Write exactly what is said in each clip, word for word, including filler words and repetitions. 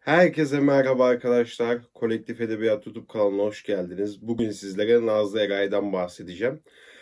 Herkese merhaba arkadaşlar. Kolektif Edebiyat YouTube kanalına hoş geldiniz. Bugün sizlere Nazlı Eray'dan bahsedeceğim.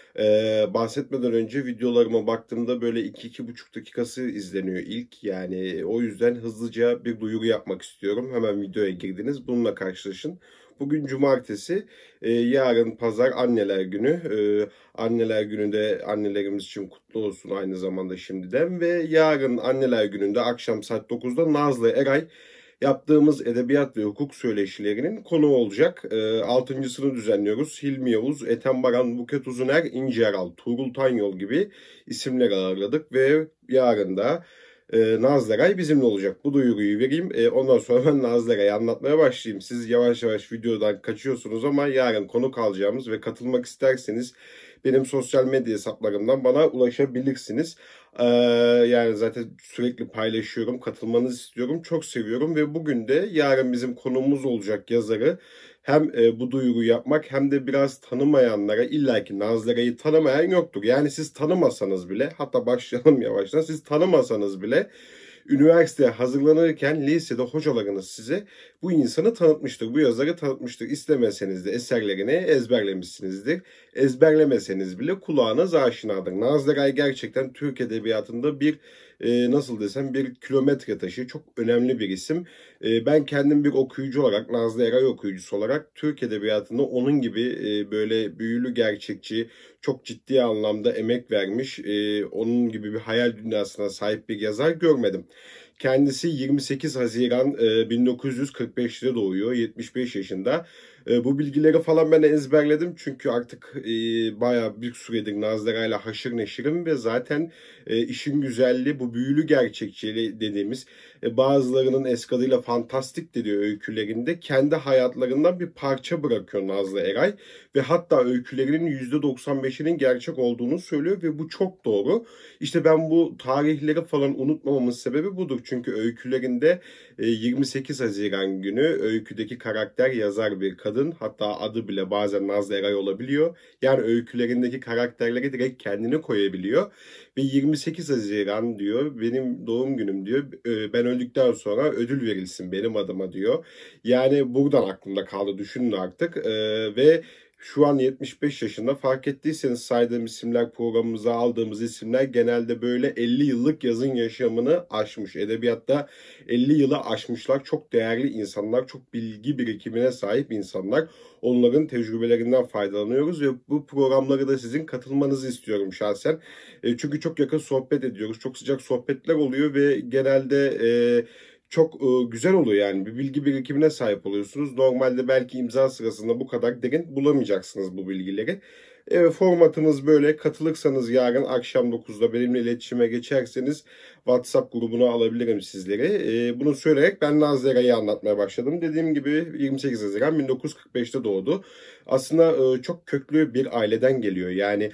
Ee, bahsetmeden önce videolarıma baktığımda böyle iki iki buçuk dakikası izleniyor ilk. Yani o yüzden hızlıca bir duyuru yapmak istiyorum. Hemen videoya girdiniz. Bununla karşılaşın. Bugün cumartesi, e, yarın pazar Anneler Günü. E, Anneler Günü'nde annelerimiz için kutlu olsun aynı zamanda şimdiden. Ve yarın Anneler Günü'nde akşam saat dokuzda Nazlı Eray yaptığımız edebiyat ve hukuk söyleşilerinin konu olacak. E, altıncısını düzenliyoruz. Hilmi Yavuz, Ethem Baran, Buket Uzuner, İnci Eral, Tuğrul Tanyol gibi isimler ağırladık ve yarın da e, Nazlı Eray bizimle olacak. Bu duyuruyu vereyim. E, ondan sonra ben Nazlı Eray'ı anlatmaya başlayayım. Siz yavaş yavaş videodan kaçıyorsunuz ama yarın konuk alacağımız ve katılmak isterseniz benim sosyal medya hesaplarımdan bana ulaşabilirsiniz. Ee, yani zaten sürekli paylaşıyorum, katılmanızı istiyorum, çok seviyorum ve bugün de yarın bizim konuğumuz olacak yazarı hem e, bu duyuruyu yapmak hem de biraz tanımayanlara, illaki Nazlı Eray'ı tanımayan yoktur. Yani siz tanımasanız bile, hatta başlayalım yavaştan, siz tanımasanız bile üniversiteye hazırlanırken lisede hocalarınız size bu insanı tanıtmıştır, bu yazarı tanıtmıştır. İstemeseniz de eserlerini ezberlemişsinizdir. Ezberlemeseniz bile kulağınız aşinadır. Nazlı Eray gerçekten Türk Edebiyatı'nda bir e, nasıl desem bir kilometre taşı, çok önemli bir isim. E, ben kendim bir okuyucu olarak, Nazlı Eray okuyucusu olarak Türk Edebiyatı'nda onun gibi e, böyle büyülü gerçekçi, çok ciddi anlamda emek vermiş, e, onun gibi bir hayal dünyasına sahip bir yazar görmedim. Kendisi yirmi sekiz Haziran bin dokuz yüz kırk beşte doğuyor, yetmiş beş yaşında. Bu bilgileri falan ben ezberledim çünkü artık e, bayağı bir süredir Nazlı Eray'la haşır neşirim ve zaten e, işin güzelliği bu büyülü gerçekçiliği dediğimiz e, bazılarının eski adıyla fantastik dediği öykülerinde kendi hayatlarından bir parça bırakıyor Nazlı Eray ve hatta öykülerinin yüzde doksan beşinin gerçek olduğunu söylüyor ve bu çok doğru. İşte ben bu tarihleri falan unutmamamın sebebi budur. Çünkü öykülerinde yirmi sekiz Haziran günü öyküdeki karakter yazar bir kadın. Hatta adı bile bazen Nazlı Eray olabiliyor. Yani öykülerindeki karakterleri direkt kendine koyabiliyor. Ve yirmi sekiz Haziran diyor benim doğum günüm diyor. Ben öldükten sonra ödül verilsin benim adıma diyor. Yani buradan aklımda kaldı, düşünün artık. Ve şu an yetmiş beş yaşında, fark ettiyseniz saydığım isimler, programımıza aldığımız isimler genelde böyle elli yıllık yazın yaşamını aşmış. Edebiyatta elli yılı aşmışlar. Çok değerli insanlar, çok bilgi birikimine sahip insanlar. Onların tecrübelerinden faydalanıyoruz ve bu programlara da sizin katılmanızı istiyorum şahsen. E, çünkü çok yakın sohbet ediyoruz. Çok sıcak sohbetler oluyor ve genelde e, çok e, güzel oluyor yani. Bir bilgi birikimine sahip oluyorsunuz. Normalde belki imza sırasında bu kadar derin bulamayacaksınız bu bilgileri. E, formatımız böyle. Katılırsanız yarın akşam dokuzda benimle iletişime geçerseniz WhatsApp grubuna alabilirim sizleri. E, bunu söyleyerek ben Nazlı Eray'ı anlatmaya başladım. Dediğim gibi yirmi sekiz Haziran bin dokuz yüz kırk beşte doğdu. Aslında e, çok köklü bir aileden geliyor. Yani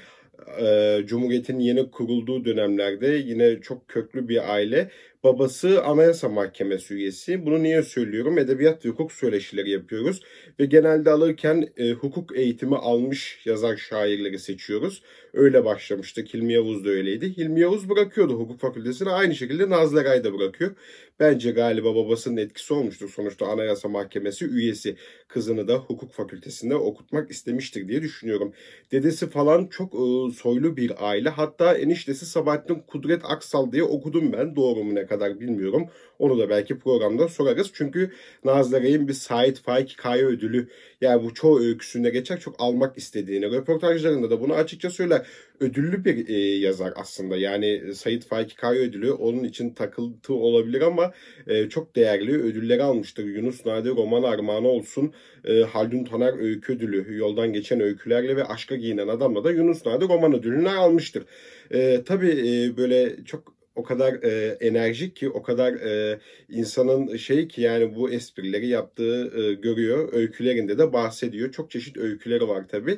e, Cumhuriyet'in yeni kurulduğu dönemlerde yine çok köklü bir aile. Babası Anayasa Mahkemesi üyesi. Bunu niye söylüyorum? Edebiyat ve hukuk söyleşileri yapıyoruz. Ve genelde alırken e, hukuk eğitimi almış yazar şairleri seçiyoruz. Öyle başlamıştık. Hilmi Yavuz da öyleydi. Hilmi Yavuz bırakıyordu hukuk fakültesini. Aynı şekilde Nazlı Eray da bırakıyor. Bence galiba babasının etkisi olmuştur. Sonuçta Anayasa Mahkemesi üyesi, kızını da hukuk fakültesinde okutmak istemiştir diye düşünüyorum. Dedesi falan çok e, soylu bir aile. Hatta eniştesi Sabahattin Kudret Aksal diye okudum ben. Doğru mu ne kadar bilmiyorum. Onu da belki programda sorarız. Çünkü Nazlı Eray'ın bir Sait Faik Kaya ödülü, yani bu çoğu öyküsünde geçer, çok almak istediğini, röportajlarında da bunu açıkça söyler. Ödüllü bir e, yazar aslında. Yani Sait Faik Kaya ödülü onun için takıntı olabilir ama e, çok değerli ödülleri almıştır. Yunus Nadi roman armağanı olsun, e, Haldun Taner öykü ödülü, yoldan geçen öykülerle ve aşka giyinen adamla da Yunus Nadi roman ödülünü almıştır. E, tabii e, böyle çok o kadar e, enerjik ki, o kadar e, insanın şey ki, yani bu esprileri yaptığı e, görüyor. Öykülerinde de bahsediyor. Çok çeşit öyküleri var tabii.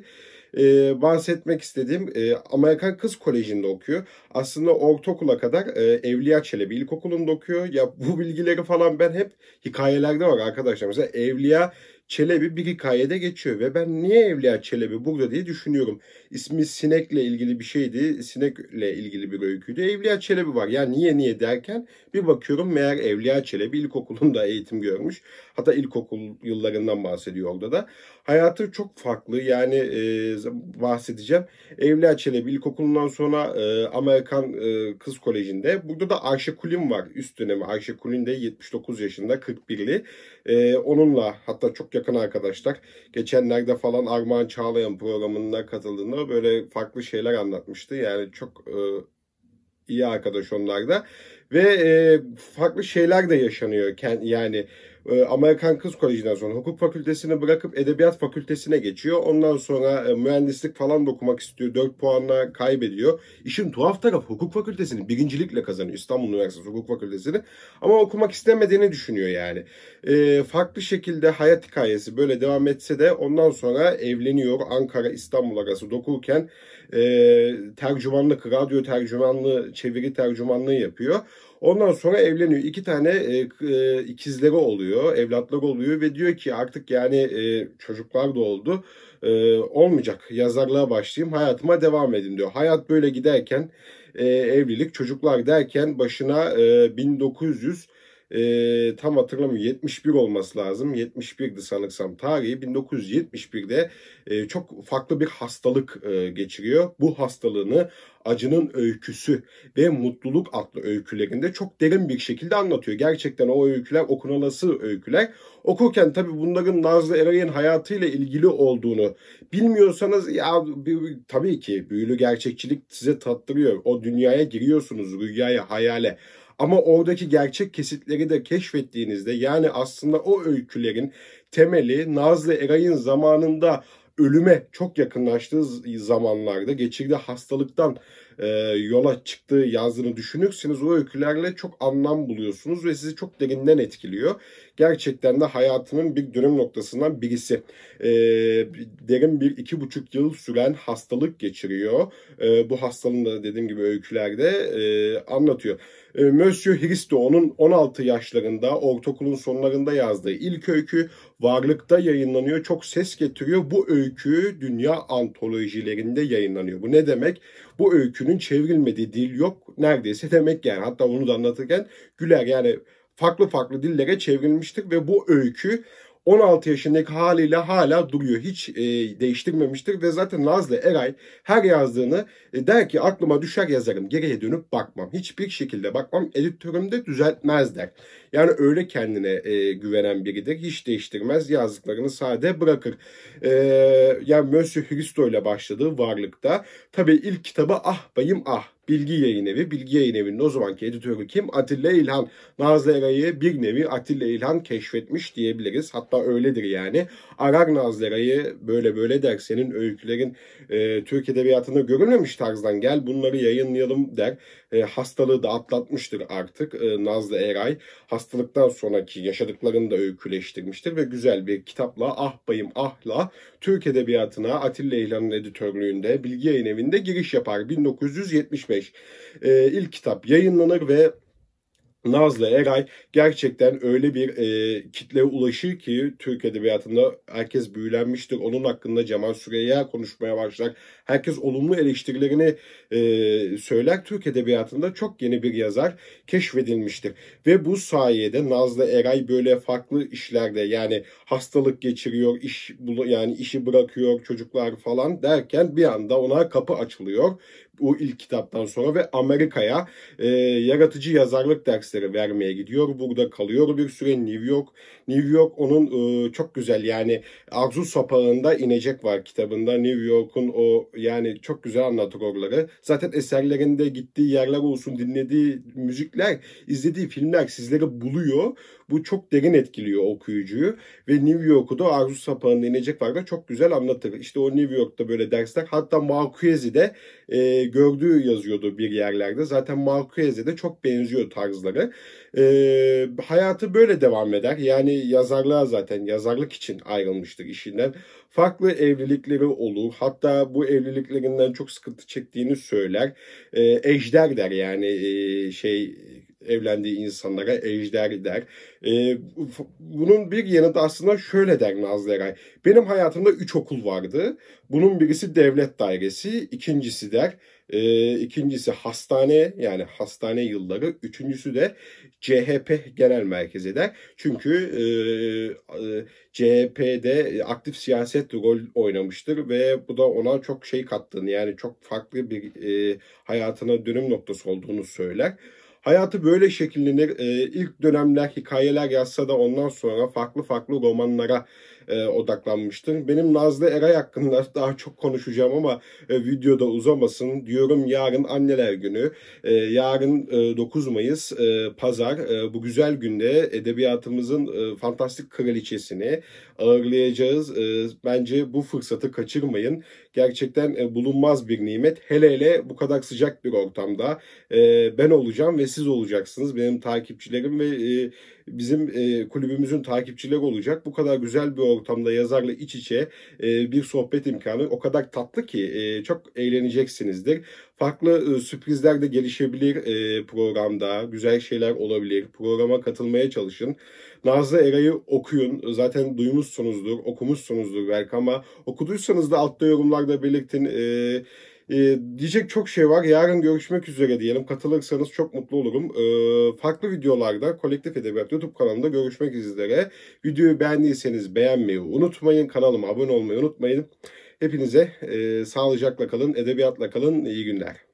E, bahsetmek istediğim, e, Amerikan Kız Koleji'nde okuyor. Aslında ortaokula kadar e, Evliya Çelebi İlkokulu'nda okuyor. Ya bu bilgileri falan ben hep hikayelerde var arkadaşlar. Mesela Evliya Çelebi bir hikayede geçiyor ve ben niye Evliya Çelebi burada diye düşünüyorum. İsmi sinekle ilgili bir şeydi. Sinekle ilgili bir öyküydü. Evliya Çelebi var. Ya niye niye derken bir bakıyorum meğer Evliya Çelebi ilkokulunda eğitim görmüş. Hatta ilkokul yıllarından bahsediyor orada da. Hayatı çok farklı. Yani e, bahsedeceğim. Evliya Çelebi ilkokulundan sonra e, Amerikan e, Kız Koleji'nde. Burada da Ayşe Kulin var. Üst dönemi. Ayşe Kulin de yetmiş dokuz yaşında, kırk birli. E, onunla hatta çok yakın arkadaşlar. Geçenlerde falan Armağan Çağlayan programına katıldığında böyle farklı şeyler anlatmıştı. Yani çok e, iyi arkadaş onlar da. Ve e, farklı şeyler de yaşanıyor. Yani e, Amerikan Kız Koleji'nden sonra hukuk fakültesini bırakıp edebiyat fakültesine geçiyor. Ondan sonra e, mühendislik falan da okumak istiyor. dört puanla kaybediyor. İşin tuhaf tarafı hukuk fakültesini birincilikle kazanıyor. İstanbul Üniversitesi Hukuk Fakültesini. Ama okumak istemediğini düşünüyor yani. E, farklı şekilde hayat hikayesi böyle devam etse de ondan sonra evleniyor. Ankara İstanbul arası dokurken e, tercümanlık, radyo tercümanlığı, çeviri tercümanlığı yapıyor. Ondan sonra evleniyor. İki tane e, e, ikizleri oluyor, evlatları oluyor ve diyor ki artık yani e, çocuklar da oldu. E, olmayacak. Yazarlığa başlayayım, hayatıma devam edin diyor. Hayat böyle giderken e, evlilik, çocuklar derken başına e, bin dokuz yüz e, tam hatırlamıyorum yetmiş bir olması lazım. yetmiş birdi sanırsam tarihi. bin dokuz yüz yetmiş birde e, çok farklı bir hastalık e, geçiriyor. Bu hastalığını Acının Öyküsü ve Mutluluk adlı öykülerinde çok derin bir şekilde anlatıyor. Gerçekten o öyküler okunulası öyküler. Okurken tabii bunların Nazlı Eray'ın hayatıyla ilgili olduğunu bilmiyorsanız ya tabii ki büyülü gerçekçilik size tattırıyor. O dünyaya giriyorsunuz, rüyaya, hayale. Ama oradaki gerçek kesitleri de keşfettiğinizde yani aslında o öykülerin temeli Nazlı Eray'ın zamanında ölüme çok yakınlaştığı zamanlarda geçirdiği hastalıktan e, yola çıktığı yazdığını düşünürseniz o öykülerle çok anlam buluyorsunuz ve sizi çok derinden etkiliyor. Gerçekten de hayatının bir dönüm noktasından birisi. E, derin bir iki buçuk yıl süren hastalık geçiriyor. E, bu hastalığın da dediğim gibi öykülerde e, anlatıyor. E, Monsieur Hristo onun on altı yaşlarında ortaokulun sonlarında yazdığı ilk öykü Varlık'ta yayınlanıyor. Çok ses getiriyor. Bu öykü dünya antolojilerinde yayınlanıyor. Bu ne demek? Bu öykünün çevrilmediği dil yok. Neredeyse demek yani. Hatta onu da anlatırken güler yani farklı farklı dillere çevrilmiştir ve bu öykü on altı yaşındaki haliyle hala duruyor. Hiç e, değiştirmemiştir ve zaten Nazlı Eray her yazdığını e, der ki aklıma düşer yazarım. Geriye dönüp bakmam. Hiçbir şekilde bakmam. Editörüm de düzeltmez der. Yani öyle kendine e, güvenen biridir. Hiç değiştirmez. Yazdıklarını sade bırakır. E, yani Monsieur Hristo ile başladığı Varlık'ta. Tabii ilk kitabı Ah Bayım Ah. Bilgi Yayın Evi. Bilgi Yayın Evi'nin o zamanki editörü kim? Atilla İlhan. Nazlı Eray'ı bir nevi Atilla İlhan keşfetmiş diyebiliriz. Hatta öyledir yani. Arar Nazlı Eray'ı böyle böyle der. Senin öykülerin e, Türk Edebiyatı'nda görülmemiş tarzdan gel bunları yayınlayalım der. E, hastalığı da atlatmıştır artık e, Nazlı Eray. Hastalıktan sonraki yaşadıklarını da öyküleştirmiştir ve güzel bir kitapla Ah Bayım Ah'la Türk Edebiyatı'na Atilla İlhan'ın editörlüğünde Bilgi Yayın Evi'nde giriş yapar. bin dokuz yüz yetmiş beş e, ilk kitap yayınlanır ve Nazlı Eray gerçekten öyle bir e, kitleye ulaşır ki Türk Edebiyatı'nda herkes büyülenmiştir. Onun hakkında Cemal Süreyya konuşmaya başlar. Herkes olumlu eleştirilerini e, söyler. Türk Edebiyatı'nda çok yeni bir yazar keşfedilmiştir. Ve bu sayede Nazlı Eray böyle farklı işlerde yani hastalık geçiriyor, iş yani işi bırakıyor, çocuklar falan derken bir anda ona kapı açılıyor. Bu ilk kitaptan sonra ve Amerika'ya e, yaratıcı yazarlık dersleri vermeye gidiyor. Burada kalıyor bir süre New York. New York onun e, çok güzel yani Arzu Sapağı'nda inecek var kitabında. New York'un o yani çok güzel anlatır oraları. Zaten eserlerinde gittiği yerler olsun, dinlediği müzikler, izlediği filmler sizleri buluyor. Bu çok derin etkiliyor okuyucuyu. Ve New York'u da Arzu Sapağı'nda inecek var da çok güzel anlatır. İşte o New York'ta böyle dersler. Hatta Marquez'i e, gördüğü yazıyordu bir yerlerde. Zaten Marquez'e de çok benziyor tarzları. E, hayatı böyle devam eder. Yani yazarlığa zaten yazarlık için ayrılmıştır işinden. Farklı evlilikleri olur. Hatta bu evliliklerinden çok sıkıntı çektiğini söyler. E, ejder der yani e, şey evlendiği insanlara ejder der. E, bunun bir yanı da aslında şöyle der Nazlı Eray. Benim hayatımda üç okul vardı. Bunun birisi devlet dairesi, ikincisi der. E, ikincisi hastane, yani hastane yılları. Üçüncüsü de C H P Genel Merkezi der. Çünkü e, e, C H P'de aktif siyaset rol oynamıştır ve bu da ona çok şey kattığını, yani çok farklı bir e, hayatına dönüm noktası olduğunu söyler. Hayatı böyle şekillenir. E, ilk dönemler hikayeler yazsa da ondan sonra farklı farklı romanlara e, odaklanmıştır. Benim Nazlı Eray hakkında daha çok konuşacağım ama e, videoda uzamasın diyorum. Yarın Anneler Günü. E, yarın e, dokuz Mayıs e, Pazar. E, bu güzel günde edebiyatımızın e, fantastik kraliçesini ağırlayacağız. E, bence bu fırsatı kaçırmayın. Gerçekten e, bulunmaz bir nimet. Hele hele bu kadar sıcak bir ortamda e, ben olacağım ve siz olacaksınız. Benim takipçilerim ve e, bizim e, kulübümüzün takipçileri olacak. Bu kadar güzel bir ortamda yazarla iç içe e, bir sohbet imkanı o kadar tatlı ki e, çok eğleneceksinizdir. Farklı e, sürprizler de gelişebilir e, programda. Güzel şeyler olabilir. Programa katılmaya çalışın. Nazlı Eray'ı okuyun. Zaten duymuşsunuzdur, okumuşsunuzdur belki ama okuduysanız da altta yorumlarda belirtin. E, e, diyecek çok şey var. Yarın görüşmek üzere diyelim. Katılırsanız çok mutlu olurum. E, farklı videolarda Kolektif Edebiyat YouTube kanalında görüşmek üzere. Videoyu beğendiyseniz beğenmeyi unutmayın. Kanalıma abone olmayı unutmayın. Hepinize e, sağlıcakla kalın, edebiyatla kalın. İyi günler.